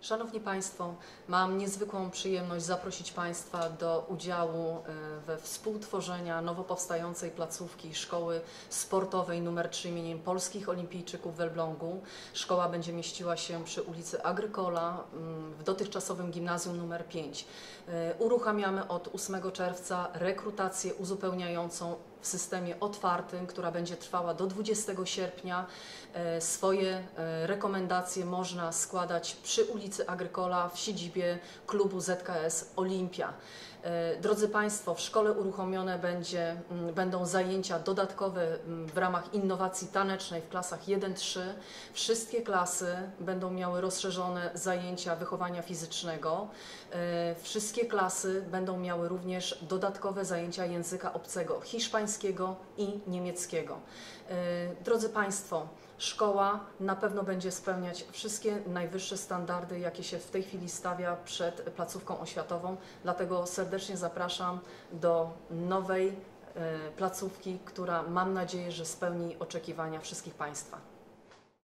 Szanowni Państwo, mam niezwykłą przyjemność zaprosić Państwa do udziału we współtworzeniu nowo powstającej placówki Szkoły Sportowej nr 3 im. Polskich Olimpijczyków w Elblągu. Szkoła będzie mieściła się przy ulicy Agrykola w dotychczasowym gimnazjum nr 5. Uruchamiamy od 8 czerwca rekrutację uzupełniającą w systemie otwartym, która będzie trwała do 20 sierpnia. Swoje rekomendacje można składać przy ulicy Agrykola w siedzibie klubu ZKS Olimpia. Drodzy Państwo, w szkole uruchomione będą zajęcia dodatkowe w ramach innowacji tanecznej w klasach 1-3. Wszystkie klasy będą miały rozszerzone zajęcia wychowania fizycznego. Wszystkie klasy będą miały również dodatkowe zajęcia języka obcego, hiszpańskiego i niemieckiego. Drodzy Państwo, szkoła na pewno będzie spełniać wszystkie najwyższe standardy, jakie się w tej chwili stawia przed placówką oświatową, dlatego serdecznie zapraszam do nowej placówki, która mam nadzieję, że spełni oczekiwania wszystkich Państwa.